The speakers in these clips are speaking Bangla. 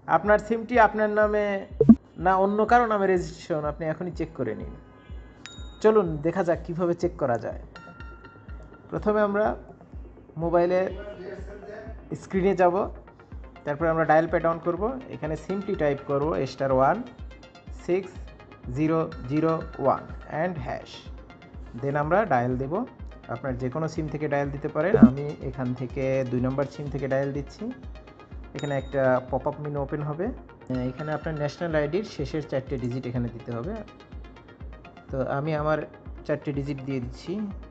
আপনার সিমটি আপনার নামে না অন্য কারো নামে রেজিস্ট্রেশন আপনি এখনই চেক করে নিন। চলুন দেখা যাক কীভাবে চেক করা যায়। প্রথমে আমরা মোবাইলের স্ক্রিনে যাব, তারপরে আমরা ডায়াল প্যাড অন করব। এখানে সিমটি টাইপ করব *16001 অ্যান্ড হ্যাশ, দেন আমরা ডায়াল দেব। আপনার যে কোনো সিম থেকে ডায়াল দিতে পারেন, আমি এখান থেকে 2 নম্বর সিম থেকে ডায়াল দিচ্ছি। এখানে একটা পপ আপ মেনু ওপেন হবে। এখানে আপনার ন্যাশনাল আইডির শেষের 4টে ডিজিট এখানে দিতে হবে। তো আমি আমার 4টে ডিজিট দিয়ে দিচ্ছি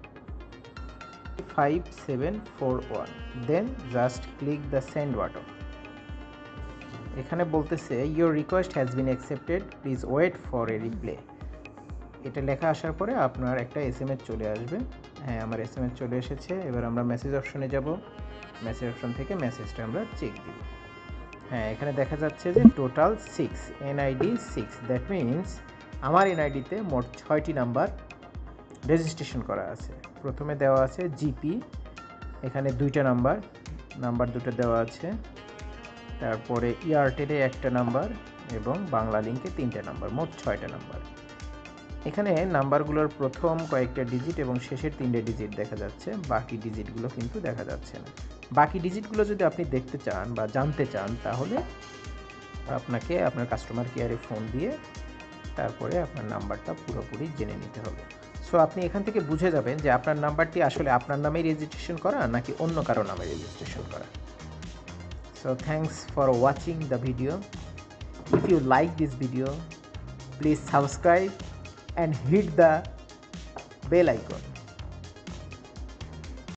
5741, then just click the send button. এখানে বলতেছে your request has been accepted, please wait for a reply. এটা লেখা আসার পরে আপনার একটা SMS চলে আসবে। হ্যাঁ, আমার SMS চলে এসেছে। এবার আমরা মেসেজ অপশনে যাব। মেসেজ অপশন থেকে মেসেজটা আমরা চেক দিব। হ্যাঁ, এখানে দেখা যাচ্ছে যে টোটাল 6 এনআইডি 6, দ্যাট মিনস আমার এনআইডিতে মোট 6টি নাম্বার রেজিস্ট্রেশন করা আছে। প্রথমে দেওয়া আছে জিপি, এখানে 2টা নাম্বার 2টা দেওয়া আছে। তারপরে এয়ারটেলে 1টা নাম্বার এবং বাংলা লিঙ্কে 3টে নাম্বার, মোট 6টা নাম্বার। এখানে নাম্বারগুলোর প্রথম কয়েকটা ডিজিট এবং শেষের 3টে ডিজিট দেখা যাচ্ছে, বাকি ডিজিটগুলো কিন্তু দেখা যাচ্ছে না। বাকি ডিজিটগুলো যদি আপনি দেখতে চান বা জানতে চান, তাহলে আপনাকে আপনার কাস্টমার কেয়ারে ফোন দিয়ে তারপরে আপনার নাম্বারটা পুরোপুরি জেনে নিতে হবে। সো আপনি এখান থেকে বুঝে যাবেন যে আপনার নাম্বারটি আসলে আপনার নামেই রেজিস্ট্রেশন করা নাকি অন্য কারো নামে রেজিস্ট্রেশন করা। So thanks for watching the video. If you like this video, please subscribe and hit the bell icon.